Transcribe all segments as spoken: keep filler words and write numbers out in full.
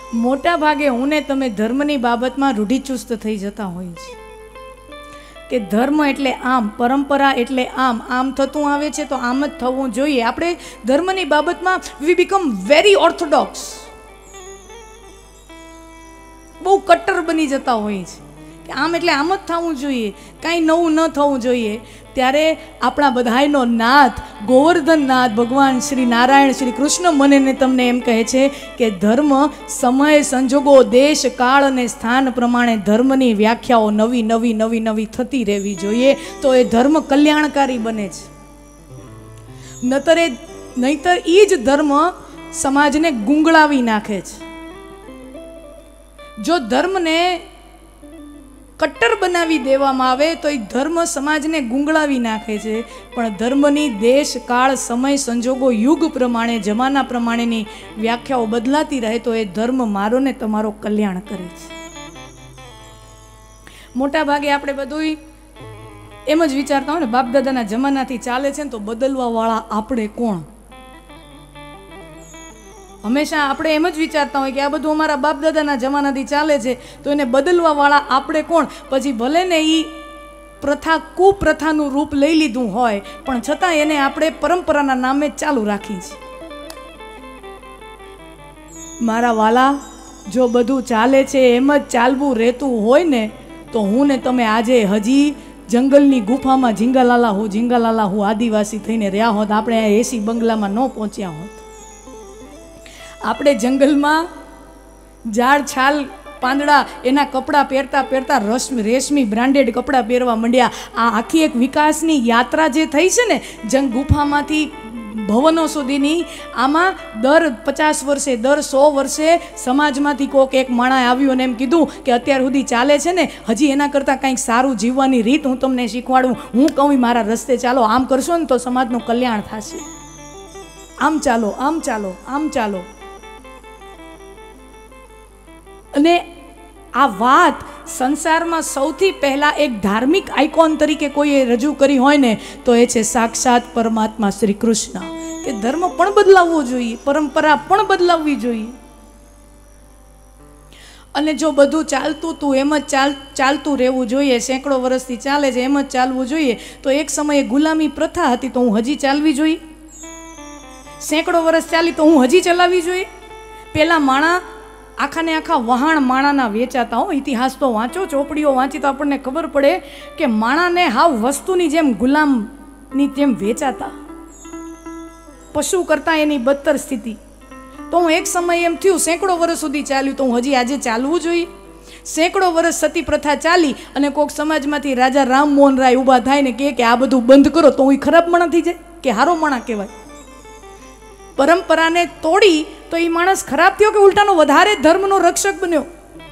મોટા ભાગે હું ને તમે ધર્મની બાબતમાં રૂઢિચુસ્ત થઈ જતા હોય છે કે ધર્મ એટલે આમ, પરંપરા એટલે આમ, આમ થતું આવે છે તો આમ જ થવું જોઈએ. આપણે ધર્મની બાબતમાં વી બીકમ વેરી ઓર્થોડોક્સ, બહુ કટ્ટર બની જતા હોય છે કે આમ એટલે આમ જ થવું જોઈએ, કાંઈ નવું ન થવું જોઈએ. ત્યારે આપણા બધાયનો નાથ ગોવર્ધન નાથ ભગવાન શ્રી નારાયણ શ્રી કૃષ્ણ મને ને તમને એમ કહે છે કે ધર્મ સમય સંજોગો દેશ કાળ અને સ્થાન પ્રમાણે ધર્મની વ્યાખ્યાઓ નવી નવી નવી નવી થતી રહેવી જોઈએ, તો એ ધર્મ કલ્યાણકારી બને છે. નતર એ નહીતર એ જ ધર્મ સમાજને ગુંગળાવી નાખે છે. જો ધર્મને કટ્ટર બનાવી દેવામાં આવે તો એ ધર્મ સમાજને ગુંગળાવી નાખે છે, પણ ધર્મની દેશ કાળ સમય સંજોગો યુગ પ્રમાણે જમાના પ્રમાણેની વ્યાખ્યાઓ બદલાતી રહે તો એ ધર્મ મારો ને તમારો કલ્યાણ કરે છે. મોટા ભાગે આપણે બધું એમ જ વિચારતા હોય ને, બાપ દાદાના જમાનાથી ચાલે છે ને તો બદલવા વાળા આપણે કોણ? હંમેશા આપણે એમ જ વિચારતા હોય કે આ બધું અમારા બાપ દાદાના જમાનાથી ચાલે છે તો એને બદલવા વાળા આપણે કોણ? પછી ભલે ને એ પ્રથા કુપ્રથાનું રૂપ લઈ લીધું હોય પણ છતાં એને આપણે પરંપરાના નામે ચાલુ રાખી છે. મારા વાલા, જો બધું ચાલે છે એમ જ ચાલવું રહેતું હોય ને તો હું ને તમે આજે હજી જંગલની ગુફામાં ઝીંગાલાલા હું ઝીંગાલાલા હું આદિવાસી થઈને રહ્યા હોત, આપણે આ એસી બંગલામાં ન પહોંચ્યા હોત. આપણે જંગલમાં ઝાડ છાલ પાંદડા એના કપડાં પહેરતા પહેરતા રશ્મિ રેશમી બ્રાન્ડેડ કપડાં પહેરવા માંડ્યા. આ આખી એક વિકાસની યાત્રા જે થઈ છે ને જંગ ગુફામાંથી ભવનો સુધીની, આમાં દર પચાસ વર્ષે દર સો વર્ષે સમાજમાંથી કોઈક એક માણસ આવ્યું અને એમ કીધું કે અત્યાર સુધી ચાલે છે ને હજી એના કરતાં કંઈક સારું જીવવાની રીત હું તમને શીખવાડું. હું કહું મારા રસ્તે ચાલો, આમ કરશો ને તો સમાજનું કલ્યાણ થશે, આમ ચાલો આમ ચાલો આમ ચાલો. અને આ વાત સંસારમાં સૌથી પહેલા એક ધાર્મિક આઇકોન તરીકે કોઈએ રજૂ કરી હોય ને તો એ છે સાક્ષાત પરમાત્મા શ્રી કૃષ્ણ. કે ધર્મ પણ બદલાવવો જોઈએ, પરંપરા પણ બદલાવવી જોઈએ. અને જો બધું ચાલતું તું એમ જ ચાલ ચાલતું રહેવું જોઈએ, સેંકડો વર્ષથી ચાલે છે એમ જ ચાલવું જોઈએ, તો એક સમયે ગુલામી પ્રથા હતી તો હું હજી ચાલવી જોઈએ? સેંકડો વર્ષ ચાલી તો હું હજી ચલાવવી જોઈએ? પેલા માણા આખા ને આખા વહાણ માણાના વેચાતા હો. ઇતિહાસ તો વાંચો, ચોપડીઓ વાંચી તો આપણને ખબર પડે કે માણાને હાવ વસ્તુની જેમ ગુલામની જેમ વેચાતા, પશુ કરતા એની બદતર સ્થિતિ. તો હું એક સમય એમ થયું સેંકડો વર્ષ સુધી ચાલ્યું તો હું હજી આજે ચાલવું જોઈએ? સેંકડો વર્ષ સતી પ્રથા ચાલી અને કોઈક સમાજમાંથી રાજા રામમોહન રાય ઊભા થાય ને કહે કે આ બધું બંધ કરો તો હું ખરાબ માણા થઈ જાય કે હારો માણા કહેવાય? પરંપરાને તોડી તો એ માણસ ખરાબ થયો કે ઉલટાનો વધારે ધર્મનો રક્ષક બન્યો?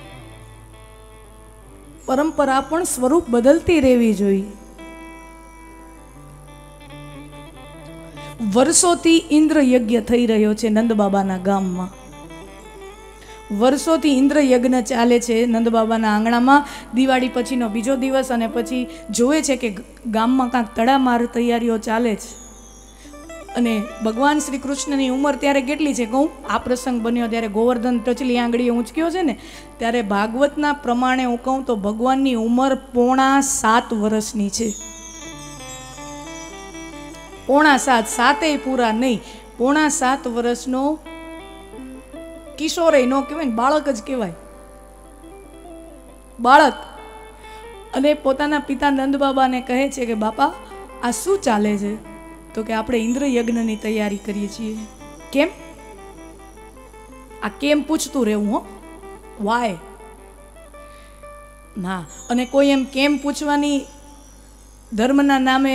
પરંપરા પણ સ્વરૂપ બદલતી રહેવી જોઈએ. વર્ષોથી ઇન્દ્ર યજ્ઞ થઈ રહ્યો છે નંદબાબાના ગામમાં. વર્ષોથી ઇન્દ્ર યજ્ઞ ચાલે છે નંદબાબાના આંગણામાં. દિવાળી પછીનો બીજો દિવસ અને પછી જોવે છે કે ગામમાં કાંઈક તડામાર તૈયારીઓ ચાલે છે. અને ભગવાન શ્રી કૃષ્ણની ઉંમર ત્યારે કેટલી છે કહું? આ પ્રસંગ બન્યો ત્યારે ગોવર્ધન ટચલી આંગળીએ ઊંચક્યો છે ને ત્યારે ભાગવતના પ્રમાણે હું કહું તો ભગવાનની ઉંમર પોણા સાત વર્ષની છે. પોણા સાત, સાતેય પૂરા નહીં, પોણા સાત વર્ષનો કિશોરે નો કહેવાય ને, બાળક જ કહેવાય, બાળક. અને પોતાના પિતા નંદબાબાને કહે છે કે બાપા આ શું ચાલે છે? તો કે આપણે ઇન્દ્ર યજ્ઞની તૈયારી કરીએ છીએ. કેમ? આ કેમ પૂછતું રહેવું હો, વાય ના. અને કોઈ એમ કેમ પૂછવાની ધર્મના નામે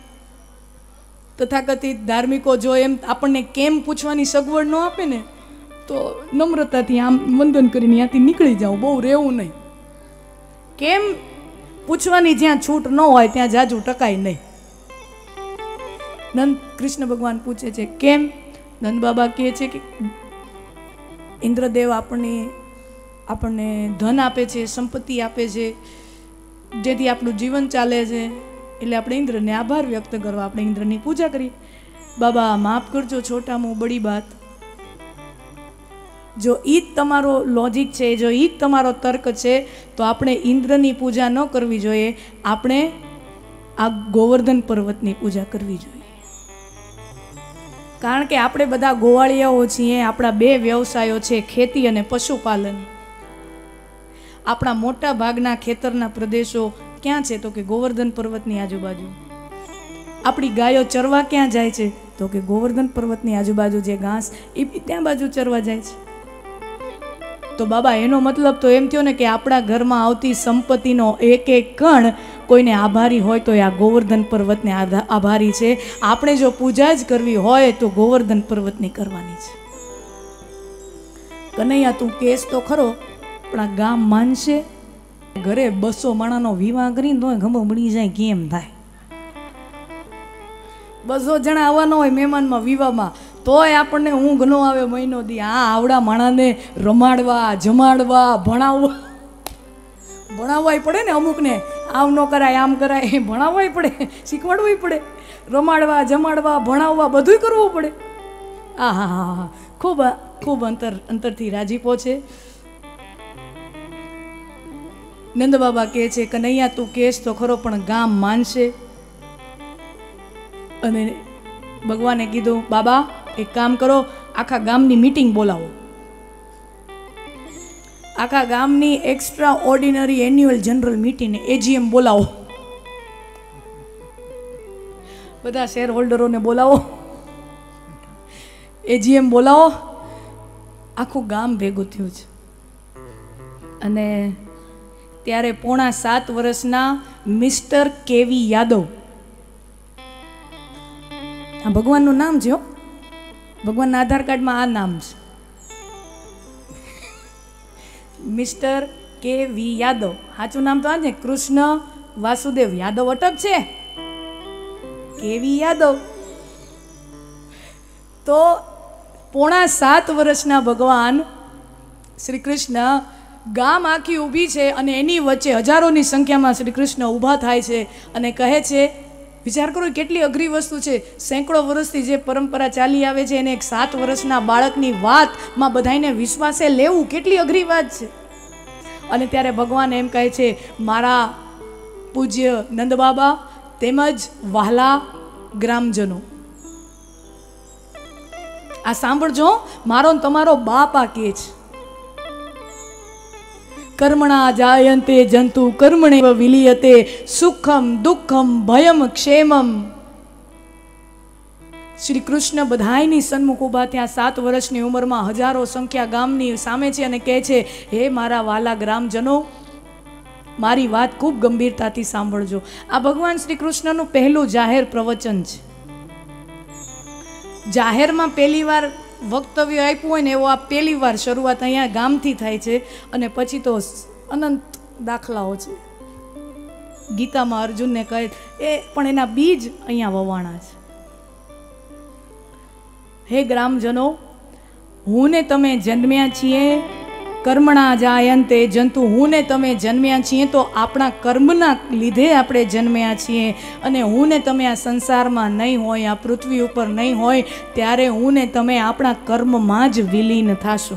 તથાકથિત ધાર્મિકો જો એમ આપણને કેમ પૂછવાની સગવડ ન આપે ને તો નમ્રતાથી આમ વંદન કરીને ત્યાંથી નીકળી જાવ, બહુ રહેવું નહીં. કેમ પૂછવાની જ્યાં છૂટ ન હોય ત્યાં જાજુ ટકાય નહીં. નંદ કૃષ્ણ ભગવાન પૂછે છે કેમ? નંદ બાબા કહે છે કે ઇન્દ્રદેવ આપણને આપણને ધન આપે છે, સંપત્તિ આપે છે, જેથી આપણું જીવન ચાલે છે, એટલે આપણે ઇન્દ્રને આભાર વ્યક્ત કરવા આપણે ઇન્દ્રની પૂજા કરીએ. બાબા માફ કરજો, છોટા મું બડી બાત. જો ઈ જ તમારો લોજિક છે, જો ઈ જ તમારો તર્ક છે, તો આપણે ઇન્દ્રની પૂજા ન કરવી જોઈએ, આપણે આ ગોવર્ધન પર્વતની પૂજા કરવી જોઈએ. કારણ કે આપણે બધા ગોવાળિયાઓ છીએ. આપણા બે વ્યવસાયો છે, ખેતી અને પશુપાલન. આપણા મોટા ભાગના ખેતરના પ્રદેશો ક્યાં છે? તો કે ગોવર્ધન પર્વતની આજુબાજુ. આપણી ગાયો ચરવા ક્યાં જાય છે? તો કે ગોવર્ધન પર્વતની આજુબાજુ જે ઘાસ એ ત્યાં બાજુ ચરવા જાય છે. તો બાબા એનો મતલબ તો એમ થયો ને કે આપણા ઘરમાં આવતી સંપત્તિનો એક એક કણ કોઈને આભારી હોય તો એ આ ગોવર્ધન પર્વતને આભારી છે. આપણે જો પૂજા જ કરવી હોય તો ગોવર્ધન પર્વતની કરવાની છે. કનૈયા તું કેસ તો ખરો, પણ આ ગામ માનશે? ઘરે બસો માણાનો વિવાહ કરીને તો ખબર પડી જાય કેમ થાય. બસો જણા આવવાનો હોય મહેમાનમાં વિવાહમાં, તોય આપણને ઊંઘ ન આવે મહિનો દી. આ આવડા માણાને રમાડવા, જમાડવા, ભણાવવા ભણાવવાય પડે ને. અમુકને આમ ન કરાય, આમ કરાય, ભણાવવાય પડે, શીખવાડવાય પડે. રમાડવા, જમાડવા, ભણાવવા બધુંય કરવું પડે. આ હા હા હા ખૂબ ખૂબ અંતર અંતરથી રાજીપો છે. નંદ બાબા કહે છે કનૈયા તું કેસ તો ખરો, પણ ગામ માનશે? અને ભગવાને કીધું બાબા એક કામ કરો, આખા ગામની મીટિંગ બોલાવો. આખા ગામની extra ordinary annual general meeting AGM બોલાવો. બધા શેર હોલ્ડરોને બોલાવો, એજીએમ બોલાવો. આખું ગામ ભેગું થયું છે. અને ત્યારે પોણા સાત વર્ષના મિસ્ટર કેવી યાદવ, આ ભગવાનનું નામ છે, ભગવાનના આધાર કાર્ડમાં આ નામ છે, મિસ્ટર કે વી યાદવ. સાચું નામ તો આ છે કૃષ્ણ વાસુદેવ યાદવ અટક છે, કેવી યાદવ. તો પોણા સાત વર્ષના ભગવાન શ્રી કૃષ્ણ, ગામ આખી ઊભી છે અને એની વચ્ચે હજારોની સંખ્યામાં શ્રી કૃષ્ણ ઊભા થાય છે અને કહે છે, વિચાર કરો કેટલી અઘરી વસ્તુ છે. સેંકડો વર્ષથી જે પરંપરા ચાલી આવે છે એને એક સાત વર્ષના બાળકની વાતમાં બધાને વિશ્વાસે લેવું કેટલી અઘરી વાત છે. અને ત્યારે ભગવાન એમ કહે છે, મારા પૂજ્ય નંદ બાબા તેમજ વહાલા ગ્રામજનો, આ સાંભળજો, મારો તમારો બાપ આ કહે છે, કર્મણા જાયંતે જંતુ કર્મણેવ વિલીયતે સુખમ દુઃખમ ભયમ ક્ષેમમ. શ્રી કૃષ્ણ બધાયની સન્મુખ ઊભા થયા, સાત વર્ષની ઉંમરમાં, હજારો સંખ્યા ગામની સામે છે અને કહે છે, હે મારા વાલા ગ્રામજનો, મારી વાત ખૂબ ગંભીરતાથી સાંભળજો. આ ભગવાન શ્રી કૃષ્ણનું પહેલું જાહેર પ્રવચન છે. જાહેરમાં પહેલી વાર વક્તવ્ય આપ્યું હોય ને એવો આ પહેલી વાર શરૂઆત અહીંયા ગામથી થાય છે. અને પછી તો અનંત દાખલાઓ છે. ગીતામાં અર્જુનને કહે એ પણ એના બીજ અહીંયા વવાણા છે. હે ગ્રામજનો, હું ને તમે જન્મ્યા છીએ, કર્મણા જાયંતે જંતુ, હું ને તમે જન્મ્યા છીએ તો આપણા કર્મના લીધે આપણે જન્મ્યા છીએ. અને હું ને તમે આ સંસારમાં નહીં હોય, આ પૃથ્વી ઉપર નહીં હોય, ત્યારે હું ને તમે આપણા કર્મમાં જ વિલીન થાશું.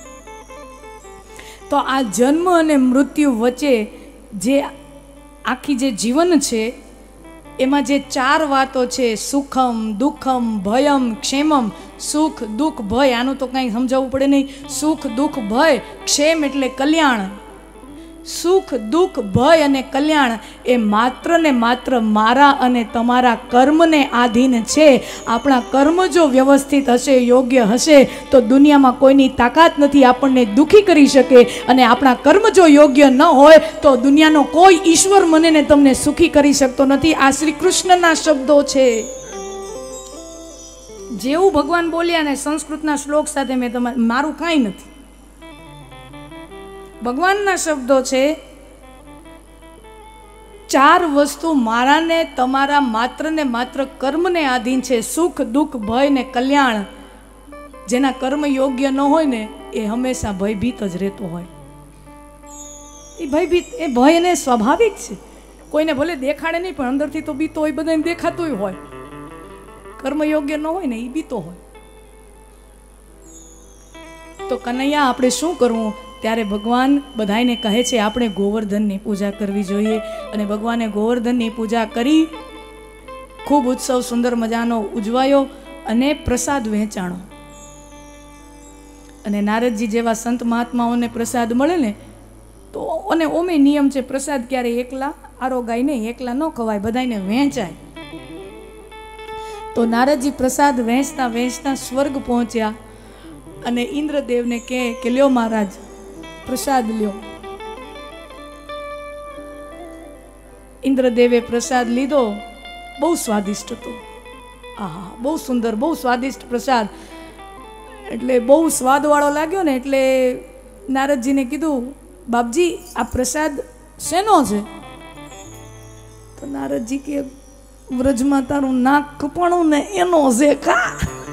તો આ જન્મ અને મૃત્યુ વચ્ચે જે આખી જે જીવન છે એમાં જે ચાર વાતો છે, સુખમ દુઃખમ ભયમ ક્ષેમમ. સુખ દુઃખ ભય, આનું તો કાંઈ સમજાવવું પડે નહીં. સુખ દુઃખ ભય, ક્ષેમ એટલે કલ્યાણ. સુખ દુઃખ ભય અને કલ્યાણ એ માત્ર ને માત્ર મારા અને તમારા કર્મને આધીન છે. આપણા કર્મ જો વ્યવસ્થિત હશે, યોગ્ય હશે, તો દુનિયામાં કોઈની તાકાત નથી આપણને દુઃખી કરી શકે. અને આપણા કર્મ જો યોગ્ય ન હોય તો દુનિયાનો કોઈ ઈશ્વર મને ને તમને સુખી કરી શકતો નથી. આ શ્રી કૃષ્ણના શબ્દો છે. જેવું ભગવાન બોલ્યા ને સંસ્કૃતના શ્લોક સાથે મેં તમારે, મારું કાંઈ નથી, ભગવાનના શબ્દો છે. ચાર વસ્તુ મારા ને તમારા માત્ર ને માત્ર કર્મને આધીન છે. સુખ દુઃખ ભય ને કલ્યાણ. જેના કર્મ યોગ્ય ન હોય ને એ હંમેશા ભયભીત જ રહેતો હોય. એ ભયભીત, એ ભય એને સ્વાભાવિક છે. કોઈને ભલે દેખાડે નહીં પણ અંદરથી તો બીતો હોય, બધાને દેખાતું હોય. કર્મ યોગ્ય ન હોય ને એ બીતો હોય. તો કનૈયા આપણે શું કરવું? ત્યારે ભગવાન બધાને કહે છે આપણે ગોવર્ધનની પૂજા કરવી જોઈએ. અને ભગવાને ગોવર્ધનની પૂજા કરી, ખૂબ ઉત્સવ સુંદર મજાનો ઉજવાયો અને પ્રસાદ વહેંચાણો. અને નારદજી જેવા સંત મહાત્માઓને પ્રસાદ મળે ને તો, અને ઓમે નિયમ છે પ્રસાદ ક્યારે એકલા આરોગાય નહીં, એકલા ન ખવાય, બધાને વહેંચાય. તો નારદજી પ્રસાદ વહેંચતા વહેંચતા સ્વર્ગ પહોંચ્યા અને ઇન્દ્રદેવને કહે કે લ્યો મહારાજ પ્રસાદ લ્યો. ઇન્દ્રદેવે પ્રસાદ લીધો, બહુ સ્વાદિષ્ટ હતો. આહા, બહુ સુંદર, બહુ સ્વાદિષ્ટ પ્રસાદ. એટલે બહુ સ્વાદવાળો લાગ્યો ને એટલે નારદજીને કીધું, બાપજી આ પ્રસાદ શેનો છે? તો નારદજી કે વ્રજમાં તારું નાક કપાણું ને એનો છે ખા.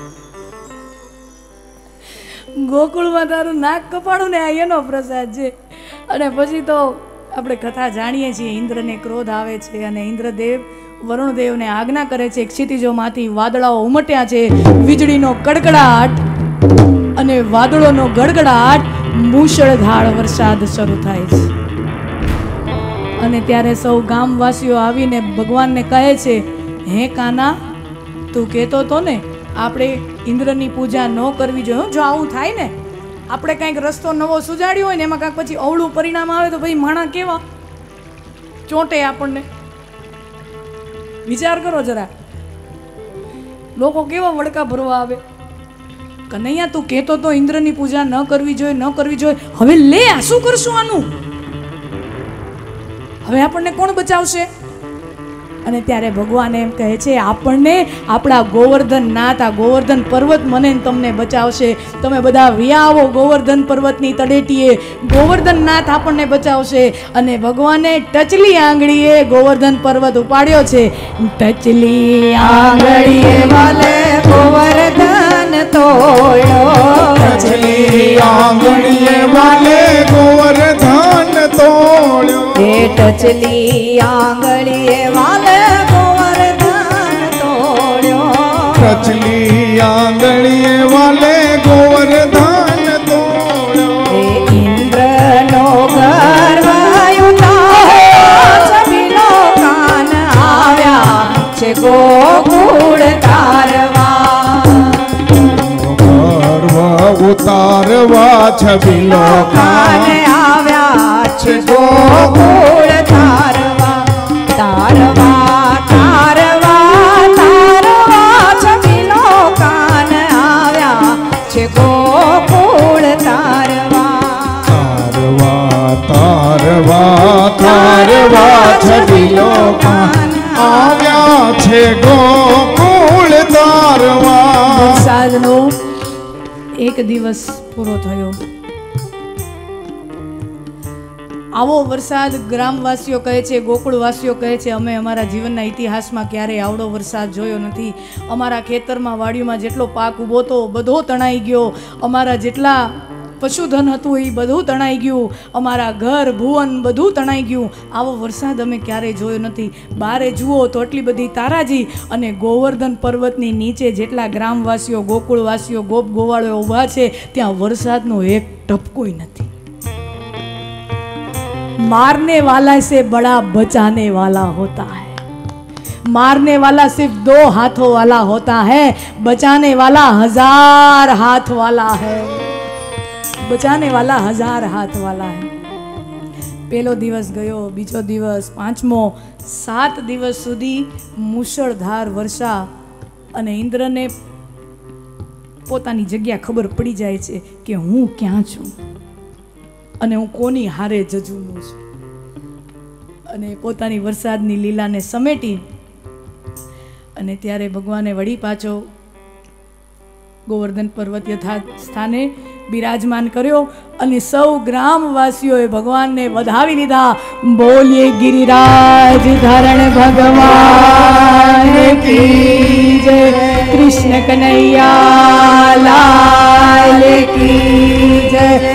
ગોકુળમાં તારું નાક કપાણું ને આ એનો પ્રસાદ છે. અને પછી તો આપણે કથા જાણીએ છીએ, ઇન્દ્રને ક્રોધ આવે છે અને ઇન્દ્રદેવ વરુણદેવને આજ્ઞા કરે છે, ક્ષિતિજોમાંથી વાદળાઓ ઉમટ્યા છે, વીજળીનો કડકડાટ અને વાદળોનો ગડગડાટ, મૂષળધાર વરસાદ શરૂ થાય છે. અને ત્યારે સૌ ગામવાસીઓ આવીને ભગવાનને કહે છે, હે કાના, તું કહેતો તો ને આપણે ઇન્દ્રની પૂજા ન કરવી જોઈએ. જો આવું થાય ને, આપણે કંઈક રસ્તો નવો સુજાડ્યો હોય ને એમાં કાંઈક પછી અવળું પરિણામ આવે તો ભાઈ માણા કેવા ચોંટે આપણને. વિચાર કરો જરા, લોકો કેવા વડકા ભરવા આવે. કનૈયા તું કહેતો તો ઇન્દ્રની પૂજા ન કરવી જોઈએ, ન કરવી જોઈએ, હવે લે આ શું કરશું આનું? હવે આપણને કોણ બચાવશે? અને ત્યારે ભગવાન એમ કહે છે, આપણને આપણા ગોવર્ધન નાથ, આ ગોવર્ધન પર્વત મને તમને બચાવશે. તમે બધા વ્યાવો ગોવર્ધન પર્વતની તળેટીએ, ગોવર્ધન નાથ આપણને બચાવશે. અને ભગવાને ટચલી આંગળીએ ગોવર્ધન પર્વત ઉપાડ્યો છે. ટચલી આંગળીએ વાલે ગોવર્ધન તોડ્યો, ટચલી આંગળીએ વાલે ગોવર્ધન તોડ્યો, એ ટચલી આંગળીએ વાલે ગોવર્ધન તોડ્યો, ટચલી આંગળીએ વાલે ગોવર્ધન તોડ્યો. એ ઇન્દ્રનો ગર્વયુતા છબીલો કાન આવ્યા છે ગોકુળ તારવા, ગર્વ ઉતારવા છબીલો કાન આવ્યા છે ગોકુળ તારવા, તારવા તારવા તારવા છબીલો કાન આવ્યા છે ગોકુળ તારવા, તારવા તારવા તારવા છબીલો કાન આવ્યા છે ગોકુળ તારવા. વરસાદનો એક દિવસ પૂરો થયો. આવો વરસાદ ગ્રામવાસીઓ કહે છે, ગોકુળવાસીઓ કહે છે, અમે અમારા જીવનના ઇતિહાસમાં ક્યારેય આવડો વરસાદ જોયો નથી. અમારા ખેતરમાં વાડીઓમાં જેટલો પાક ઊભો હતો બધો તણાઈ ગયો, અમારા જેટલા પશુધન હતું એ બધું તણાઈ ગયું, અમારા ઘર ભુવન બધું તણાઈ ગયું. આવો વરસાદ અમે ક્યારેય જોયો નથી. બારે જુઓ તો એટલી બધી તારાજી, અને ગોવર્ધન પર્વતની નીચે જેટલા ગ્રામવાસીઓ, ગોકુળવાસીઓ, ગોપ ગોવાળો ઊભા છે ત્યાં વરસાદનો એક ટપકોય નથી. मारने वाला से बड़ा बचाने वाला होता है. मारने वाला सिर्फ दो हाथों वाला होता है, बचाने वाला हजार हाथ वाला है. बचाने वाला हजार हाथ वाला है. पहलो दिवस गयो, बीजो दिवस, पांचमो, सात दिवस सुधी मुसळधार वर्षा. અને ઇન્દ્રને પોતાની જગ્યા ખબર પડી જાય છે કે હું ક્યાં છું અને હું કોની હારે જજુમું છું. અને પોતાની વરસાદની લીલાને સમેટી અને ત્યારે ભગવાને વળી પાછો ગોવર્ધન પર્વત યથાર્થ સ્થાને બિરાજમાન કર્યો અને સૌ ગ્રામવાસીઓએ ભગવાનને વધાવી લીધા. બોલીએ ગિરિરાજ ધરણ ભગવાન કી જય, કૃષ્ણ કનૈયા લાલ કી જય.